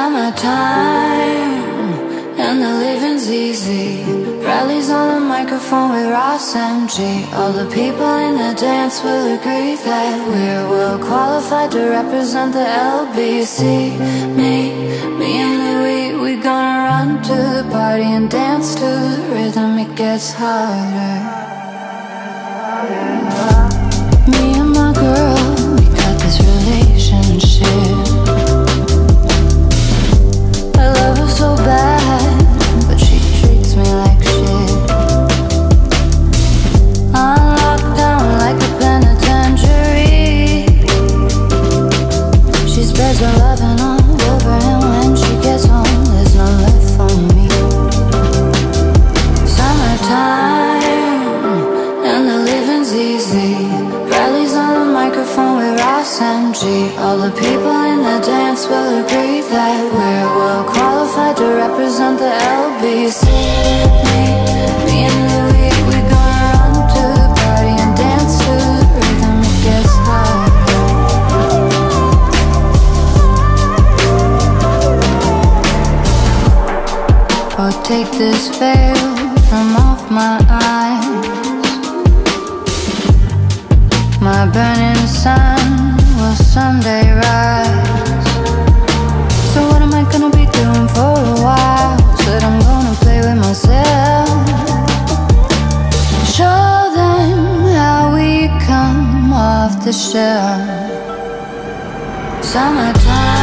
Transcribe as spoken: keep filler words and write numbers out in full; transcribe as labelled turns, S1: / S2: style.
S1: Summertime, and the living's easy. Bradley's on the microphone with Ross M G. All the people in the dance will agree that we're well qualified to represent the L B C. Me, me and Louis, we gonna run to the party and dance to the rhythm. It gets harder. Me and my girl, we got this relationship. I love her so bad, but she treats me like shit. I'm locked down like a penitentiary. She spreads her loving all over, and when she gets home, there's no left for me. Summertime, and the living's easy. Bradley's on the microphone with Ross M G. All the people in the dance will agree that we're well qualified to represent the L B C. Me, me and Louis, we gonna run to the party and dance to the rhythm. It gets harder. Oh, take this veil from off my eyes. My burning sun will someday rise. So what am I gonna be doing for a while? Said I'm gonna play with myself. Show them how we come off the shelf. Summertime.